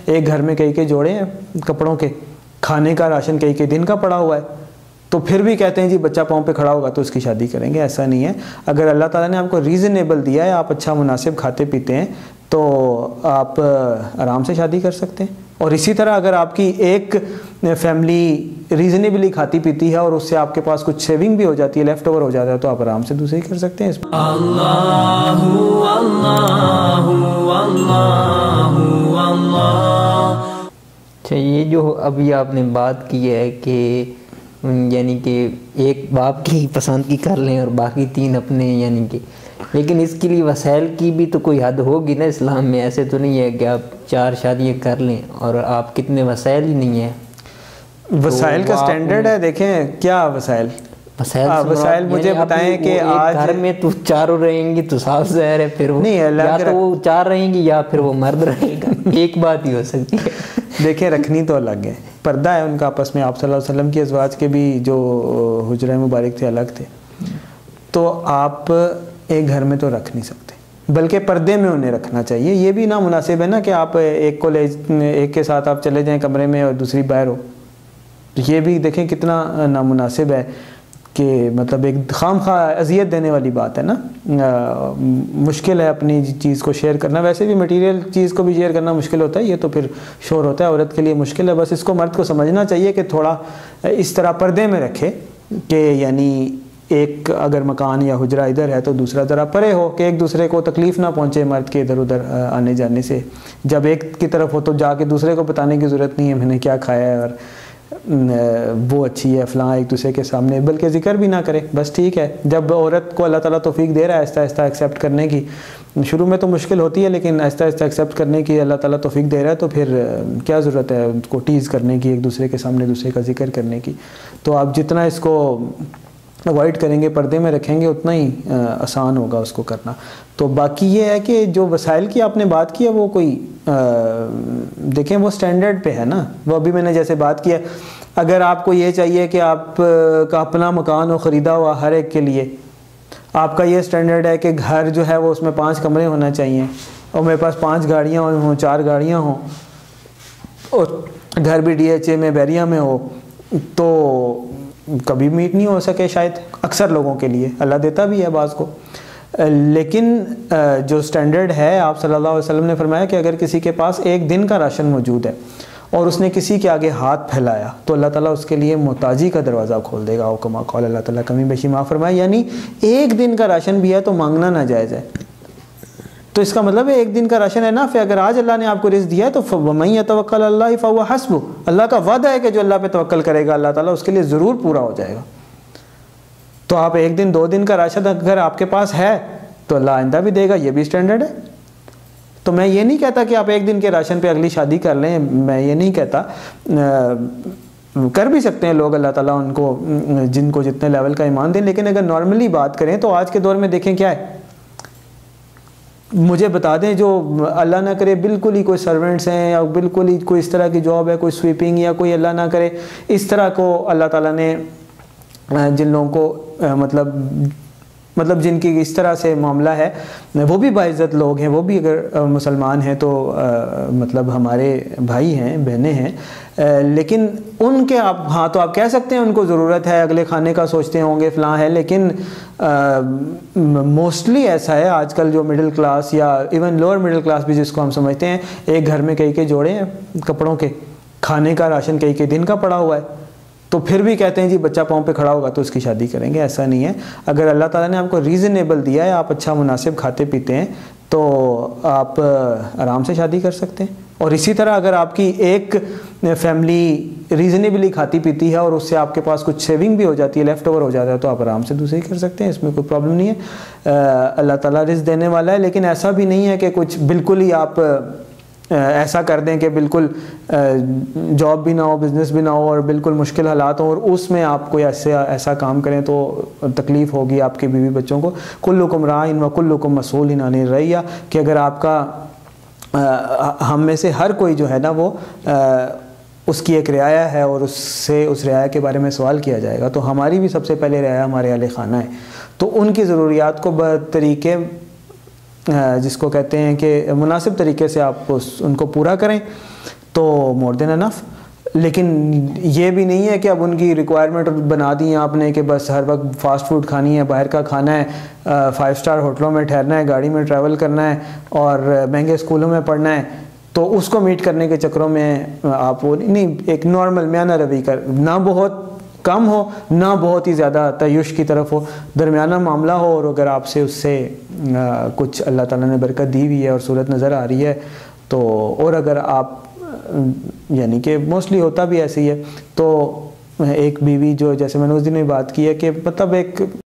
ایک گھر میں کئی جوڑے ہیں کپڑوں کے، کھانے کا راشن کئی دن کا پڑا ہوا ہے، تو پھر بھی کہتے ہیں جی بچہ پاؤں پہ کھڑا ہوگا تو اس کی شادی کریں گے. ایسا نہیں ہے. اگر اللہ تعالیٰ نے آپ کو ریزنیبل دیا ہے، آپ اچھا مناسب کھاتے پیتے ہیں، تو آپ آرام سے شادی کر سکتے ہیں. اور اسی طرح اگر آپ کی ایک فیملی ریزنیبلی کھاتی پیتی ہے اور اس سے آپ کے پاس کچھ سیونگ بھی ہو جاتی ہے، لیفٹ اوور ہو جاتا ہے، تو آپ آرام سے دوسری کر سکتے ہیں. اللہ اللہ اللہ اللہ. اچھا، یہ جو ابھی آپ نے بات کی ہے کہ یعنی کہ ایک باپ کی پسند کی کر لیں اور باقی 3 اپنے، یعنی کہ لیکن اس کے لیے وسائل کی بھی تو کوئی حد ہوگی نا اسلام میں. ایسے تو نہیں ہے کہ آپ 4 شادیاں کر لیں اور آپ کتنے وسائل ہی نہیں ہیں. وسائل کا سٹینڈرڈ ہے. دیکھیں کیا وسائل مجھے بتائیں کہ آج گھر میں تو 4 رہیں گی تو صاف ظاہر ہے پھر یا تو وہ 4 رہیں گی یا پھر وہ مرد رہے گا. ایک بات ہی ہو سکتی ہے. دیکھیں رکھنی تو الگ ہے، پردہ ہے ان کا آپس میں. آپ صلی اللہ علیہ وسلم کی ازواج کے بھی جو حجرہ مبارک تھے الگ تھے، تو آپ ایک گھر میں تو رکھ نہیں سکتے، بلکہ پردے میں انہیں رکھنا چاہیے. یہ بھی نامناسب ہے نا کہ آپ ایک کے ساتھ آپ چلے جائیں کمرے میں اور دوسری باہر ہو. یہ بھی دیکھیں کتنا نامناسب ہے کہ مطلب ایک خام خواہ اذیت دینے والی بات ہے نا. مشکل ہے اپنی چیز کو شیئر کرنا. ویسے بھی مٹیریل چیز کو بھی شیئر کرنا مشکل ہوتا ہے، یہ تو پھر شور ہوتا ہے، عورت کے لیے مشکل ہے. بس اس کو مرد کو سمجھنا چاہیے کہ تھوڑا اس طرح پردے میں رکھے کہ یعنی ایک اگر مکان یا حجرہ ادھر ہے تو دوسرا ذرا پرے ہو، کہ ایک دوسرے کو تکلیف نہ پہنچے مرد کے ادھر ادھر آنے جانے سے. جب ایک کی طرف ہو تو جا کے دوسرے کو بتانے کی ضرورت نہیں ہے میں نے کیا کھایا ہے اور وہ اچھی ہے فلاں، ایک دوسرے کے سامنے، بلکہ ذکر بھی نہ کرے. بس ٹھیک ہے، جب عورت کو اللہ تعالیٰ توفیق دے رہا ہے آہستہ آہستہ ایکسیپٹ کرنے کی، شروع میں تو مشکل ہوتی ہے لیکن آہستہ آہستہ ایکسیپٹ کرنے کی اللہ تعالیٰ توفیق دے رہا ہے، تو پھر کیا ضرورت ہے ان کو ٹیز کرنے کی، ایک دوسرے کے سامنے دوسرے کا ذکر کرنے کی. تو آپ جتنا اس کو اوائڈ کریں گے، پردے میں رکھیں گے، اتنا ہی آسان ہوگا اس کو کرنا. تو باقی یہ ہے کہ جو وسائل کی آپ نے بات کی ہے وہ کوئی دیکھیں وہ سٹینڈرڈ پہ ہے نا. وہ ابھی میں نے جیسے بات کی ہے، اگر آپ کو یہ چاہیے کہ آپ کا اپنا مکان ہو خریدا ہوا ہر ایک کے لیے، آپ کا یہ سٹینڈرڈ ہے کہ گھر جو ہے وہ اس میں 5 کمرے ہونا چاہیے، اور میرے پاس 5 گاڑیاں ہوں، 4 گاڑیاں ہوں، اور گھر بھی DHA میں بیریا میں ہو، تو کبھی میٹ نہیں ہو سکے شاید اکثر لوگوں کے لیے. اللہ دیتا بھی ہے بعض کو. لیکن جو سٹینڈرڈ ہے، آپ صلی اللہ علیہ وسلم نے فرمایا کہ اگر کسی کے پاس ایک دن کا راشن موجود ہے اور اس نے کسی کے آگے ہاتھ پھیلایا تو اللہ تعالیٰ اس کے لیے محتاجی کا دروازہ کھول دے گا. او کما قال اللہ تعالیٰ کمی بیشی معاف فرمائے. یعنی ایک دن کا راشن بھی ہے تو مانگنا ناجائز ہے. تو اس کا مطلب ہے ایک دن کا راشن ہے نا. پھر اگر آج اللہ نے آپ کو رزق دیا ہے تو وَمَن يَتَوَكَّلْ عَلَى اللَّهِ فَهُوَ حَسْبُهُ، اللہ کا وعدہ ہے کہ جو اللہ پہ توکل کرے گا اللہ تعالیٰ اس کے لیے ضرور پورا ہو جائے گا. تو آپ ایک دن 2 دن کا راشن اگر آپ کے پاس ہے تو اللہ آئندہ بھی دے گا. یہ بھی سٹینڈرڈ ہے. تو میں یہ نہیں کہتا کہ آپ ایک دن کے راشن پہ اگلی شادی کر لیں، میں یہ نہیں کہتا. کر بھی سکتے ہیں لوگ، اللہ تعالیٰ ان کو جن کو جتنے لیول کا ایمان دیں. لیکن اگر نارملی بات کریں تو آج کے دور میں دیکھیں کیا ہے، مجھے بتا دیں جو اللہ نہ کرے بالکل ہی کوئی سرونٹس ہیں یا بالکل ہی کوئی اس طرح کی جاب ہے، کوئی سویپنگ یا کوئی اللہ نہ کرے اس طرح کو اللہ تعالیٰ نے جن لوگوں کو مطلب جن کی اس طرح سے معاملہ ہے، وہ بھی باعزت لوگ ہیں، وہ بھی اگر مسلمان ہیں تو مطلب ہمارے بھائی ہیں بہنیں ہیں. لیکن ان کے تو آپ کہہ سکتے ہیں ان کو ضرورت ہے، اگلے کھانے کا سوچتے ہوں گے فلاں ہے. لیکن موسٹلی ایسا ہے آج کل جو مڈل کلاس یا ایون لوور مڈل کلاس بھی جس کو ہم سمجھتے ہیں، ایک گھر میں کئی جوڑے ہیں کپڑوں کے، کھانے کا راشن کئی دن کا پڑا ہوا ہے، تو پھر بھی کہتے ہیں جی بچہ پاؤں پہ کھڑا ہوگا تو اس کی شادی کریں گے. ایسا نہیں ہے. اگر اللہ تعالیٰ نے آپ کو ریزنیبل دیا ہے، آپ اچھا مناسب کھاتے پیتے ہیں، تو آپ آرام سے شادی کر سکتے ہیں. اور اسی طرح اگر آپ کی ایک فیملی ریزنیبلی کھاتی پیتی ہے اور اس سے آپ کے پاس کچھ سیونگ بھی ہو جاتی ہے، لیفٹ اوور ہو جاتا ہے، تو آپ آرام سے دوسری کر سکتے ہیں. اس میں کوئی پرابلم نہیں ہے. اللہ تعالیٰ رزق دینے والا ہے. لیکن ایسا بھی نہیں ہے کہ کچھ بالکل ہی آپ ایسا کر دیں کہ بالکل جاب بھی نہ ہو، بزنس بھی نہ ہو، اور بالکل مشکل حالات ہوں، اور اس میں آپ کوئی ایسا کام کریں تو تکلیف ہوگی آپ کے بیوی بچوں کو. کلکم راعٍ وکلکم مسئول عن الرعیہ، کہ اگر آپ کا ہم میں سے ہر کوئی جو ہے نا وہ اس کی ایک رعایا ہے اور اس رعایا کے بارے میں سوال کیا جائے گا. تو ہماری بھی سب سے پہلے رعایا ہمارے اہل خانہ ہے. تو ان کی ضروریات کو بطریقے جس کو کہتے ہیں کہ مناسب طریقے سے آپ ان کو پورا کریں. تو مور دین انف. لیکن یہ بھی نہیں ہے کہ اب ان کی ریکوائرمنٹ بنا دی ہیں آپ نے کہ بس ہر وقت فاسٹ فوڈ کھانی ہے, باہر کا کھانا ہے, 5 اسٹار ہوٹلوں میں ٹھہرنا ہے, گاڑی میں ٹریول کرنا ہے اور مہنگے اسکولوں میں پڑھنا ہے. تو اس کو میٹ کرنے کے چکروں میں آپ وہ نہیں, ایک نارمل میانہ روی کر, نہ بہت کم ہو نہ بہت ہی زیادہ تعیش کی طرف ہو, درمیانہ معاملہ ہو. اور اگر آپ سے اس سے کچھ اللہ تعالیٰ نے برکت دی ہوئی ہے اور صورت نظر آ رہی ہے تو, اور اگر آپ یعنی کہ موسٹلی ہوتا بھی ایسے ہی ہے, تو ایک بیوی جو جیسے میں نے اس دن بھی بات کی ہے کہ مطلب ایک